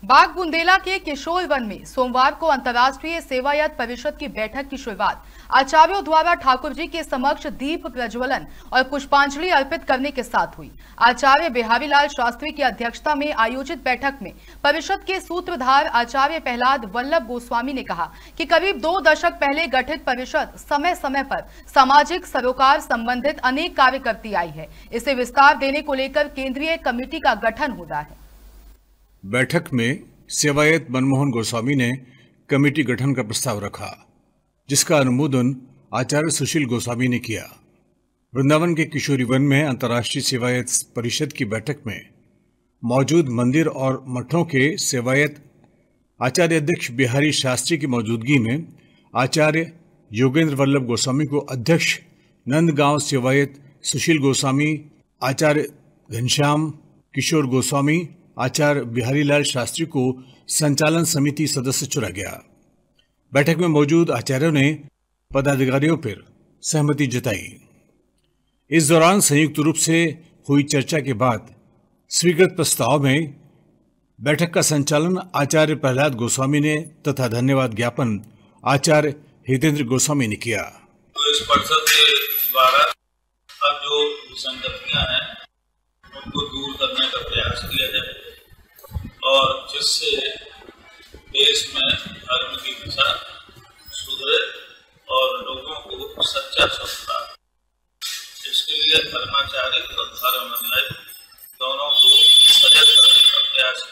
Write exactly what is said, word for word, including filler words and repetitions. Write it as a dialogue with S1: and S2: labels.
S1: बाग बुंदेला के किशोर वन में सोमवार को अंतर्राष्ट्रीय सेवायत परिषद की बैठक की शुरुआत आचार्यों द्वारा ठाकुर जी के समक्ष दीप प्रज्वलन और पुष्पांजलि अर्पित करने के साथ हुई। आचार्य बिहारी लाल शास्त्री की अध्यक्षता में आयोजित बैठक में परिषद के सूत्रधार आचार्य प्रहलाद वल्लभ गोस्वामी ने कहा कि करीब दो दशक पहले गठित परिषद समय समय पर सामाजिक सरोकार संबंधित अनेक कार्य करती आई है। इसे विस्तार देने को लेकर केंद्रीय कमेटी का गठन हो रहा है।
S2: बैठक में सेवायत मनमोहन गोस्वामी ने कमेटी गठन का प्रस्ताव रखा, जिसका अनुमोदन आचार्य सुशील गोस्वामी ने किया। वृंदावन के किशोरी वन में अंतर्राष्ट्रीय सेवायत परिषद की बैठक में मौजूद मंदिर और मठों के सेवायत आचार्य अध्यक्ष बिहारी शास्त्री की मौजूदगी में आचार्य योगेंद्र वल्लभ गोस्वामी को अध्यक्ष, नंदगांव सेवायत सुशील गोस्वामी, आचार्य घनश्याम किशोर गोस्वामी, आचार्य बिहारी लाल शास्त्री को संचालन समिति सदस्य चुना गया। बैठक में मौजूद आचार्यों ने पदाधिकारियों पर सहमति जताई। इस दौरान संयुक्त रूप से हुई चर्चा के बाद स्वीकृत प्रस्ताव में बैठक का संचालन आचार्य प्रहलाद गोस्वामी ने तथा धन्यवाद ज्ञापन आचार्य हितेंद्र गोस्वामी ने किया।
S3: तो इस परिषद के द्वारा अब जो विसंगतियां हैं उनको दूर करने का प्रयास किया जाए और जिससे देश में धर्म की दिशा सुधरे और लोगों को सच्चा सुख प्राप्त। इसके लिए धर्माचार्य और धर्म अनुयायी दोनों को सजग करने का प्रयास